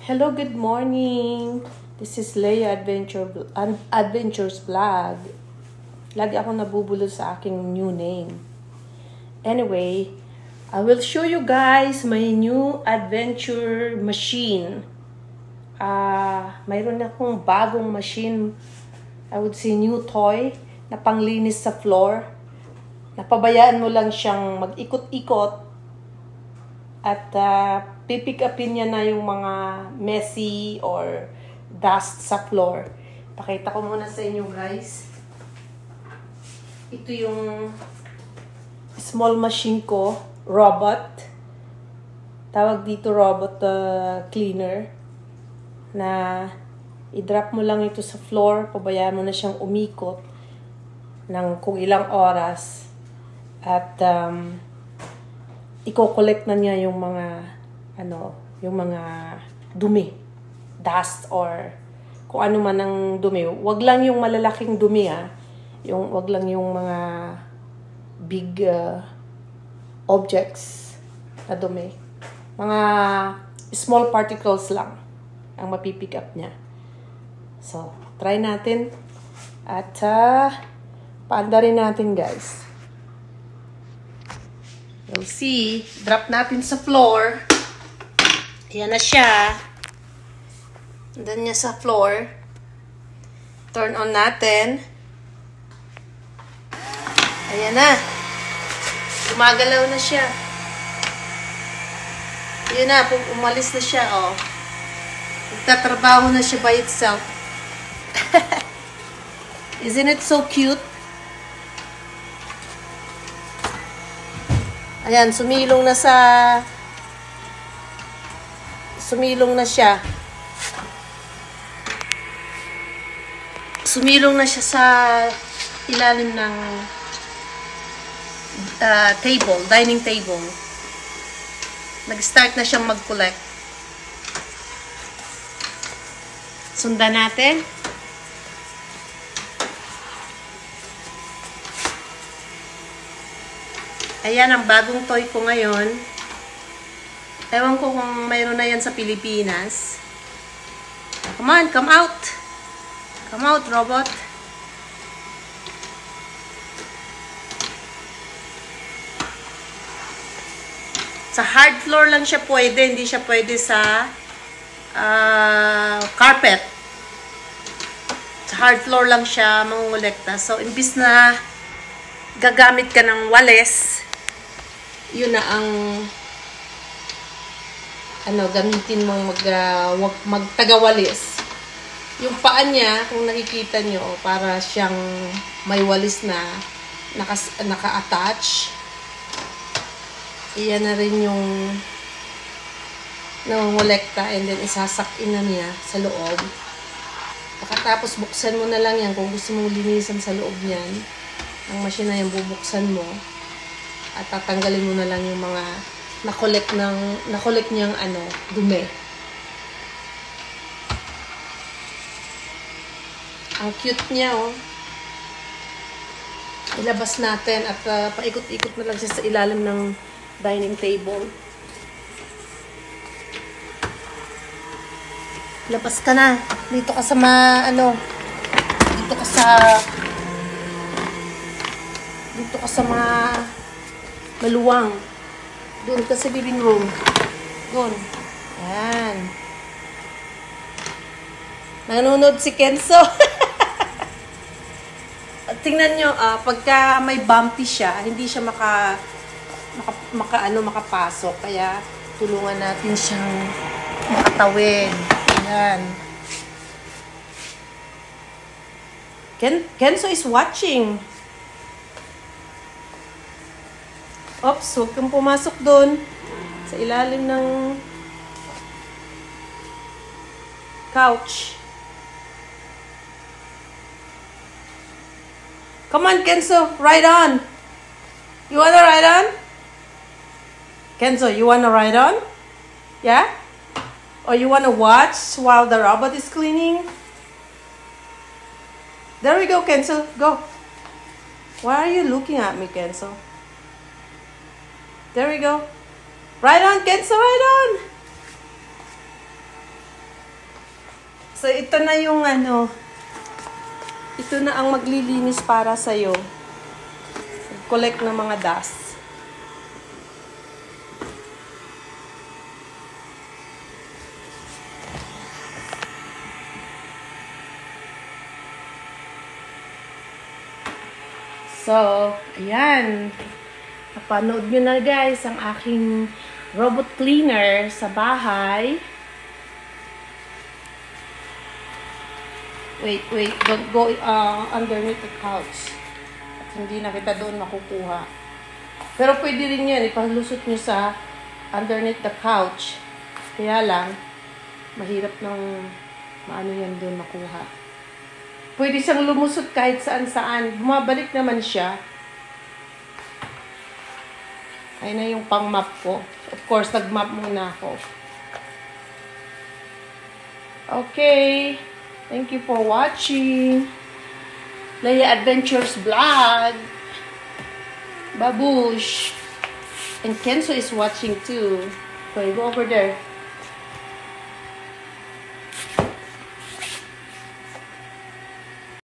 Hello, good morning. This is Leia Adventures Vlog. Lagi ako nabubulol sa aking new name. Anyway, I will show you guys my new adventure machine. Mayroon akong bagong machine. I would say new toy na panglinis sa floor. Napabayaan mo lang siyang mag-ikot-ikot at pipick upin niya na yung mga messy or dust sa floor. Pakita ko muna sa inyo guys. Ito yung small machine ko, robot. Tawag dito robot cleaner. Na i-drop mo lang ito sa floor, pabayaan mo na siyang umikot ng kung ilang oras. At i-collect na niya yung mga yung mga dumi, dust or kung ano man ang dumi. Wag lang yung malalaking dumi wag lang yung mga big objects na dumi. Mga small particles lang ang mapipick up niya. So, try natin at paanda rin natin guys. You'll see, drop natin sa floor. Ayan na siya. Andan niya sa floor. Turn on natin. Ayan na. Gumagalaw na siya. Ayan na, umalis na siya, oh. Nagtatrabaho na siya by itself. Isn't it so cute? Ayan, sumilong na siya. Sumilong na siya sa ilalim ng dining table. Nag-start na siyang mag-collect. Sundan natin. Ayan ang bagong toy ko ngayon. Ewan ko kung mayroon na yan sa Pilipinas. Come on, come out. Come out, robot. Sa hard floor lang siya pwede. Hindi siya pwede sa carpet. Sa hard floor lang siya mangungulekta. So, imbis na gagamit ka ng walis, yun na ang gamitin mong magtagawalis. Yung paa niya, kung nakikita nyo, para siyang may walis na naka-attach. Iyan na rin yung nangongolekta and then isasak-in na niya sa loob. Pagkatapos buksan mo na lang yan kung gusto mong linisan sa loob niyan. Ang machine na yan bubuksan mo at tatanggalin mo na lang yung mga na-collect niyang dumi. Ang cute niya, oh. Ilabas natin at paikot-ikot na lang siya sa ilalim ng dining table. Labas ka na. Dito ka sa dito ka sa maluwang. Doon ka sa living room. Doon. Ayan. Nanonood si Kenzo. Tingnan nyo, pagka may bumpy siya, hindi siya makapasok. Kaya, tulungan natin siyang makatawid. Ayan. Kenzo is watching. Oops, huwag kang pumasok doon. Sa ilalim ng couch. Come on, Kenzo. Ride on. You wanna ride on? Kenzo, you wanna ride on? Yeah? Or you wanna watch while the robot is cleaning? There we go, Kenzo. Go. Why are you looking at me, Kenzo? There we go. Right on, Kenzo, right on. So, ito na yung ito na ang maglilinis para sa'yo. Collect ng mga dust. So, ayan. Napanood nyo na guys ang aking robot cleaner sa bahay. Wait, don't go underneath the couch. At hindi na kita doon makukuha. Pero pwede rin yan, ipalusot nyo sa underneath the couch. Kaya lang, mahirap ng maano yan doon makuha. Pwede siyang lumusot kahit saan-saan. Bumabalik naman siya. Ayun na yung pang-map ko. Of course, nag-map muna ako. Okay. Thank you for watching. Leia Adventures Vlog. Babush. And Kenzo is watching too. Okay, go over there.